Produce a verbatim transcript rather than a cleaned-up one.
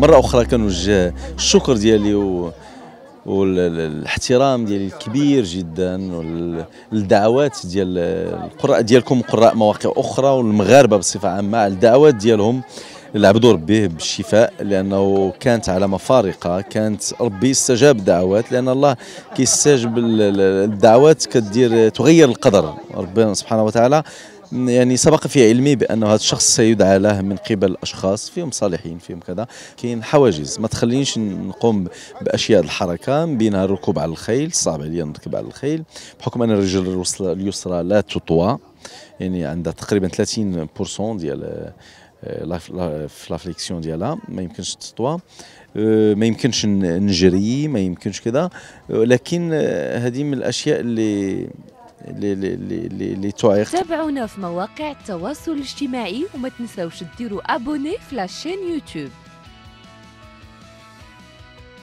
مره اخرى كنوجه الشكر ديالي و والاحترام ديالي الكبير جدا والدعوات ديال القراء ديالكم قراء مواقع اخرى والمغاربه بصفه عامه على الدعوات ديالهم اللي عبدوا ربيه بالشفاء، لانه كانت علامه فارقه، كانت ربي استجاب الدعوات، لان الله كيستجب الدعوات كدير تغير القدر. ربنا سبحانه وتعالى يعني سبق في علمي بانه هذا الشخص سيدعى له من قبل اشخاص فيهم صالحين فيهم كذا، كاين حواجز ما تخلينيش نقوم باشياء الحركه، من بينها الركوب على الخيل. صعب عليا نركب على الخيل بحكم ان الرجل اليسرى لا تطوى، يعني عندها تقريبا ثلاثين بالمئة ديال في لافليكسيون ديالها، ما يمكنش تطوى، ما يمكنش نجري، ما يمكنش كذا. لكن هذه من الاشياء اللي اللي اللي اللي تعيق. تابعونا في مواقع التواصل الاجتماعي وما تنساوش ديروا ابوني في لاشين يوتيوب.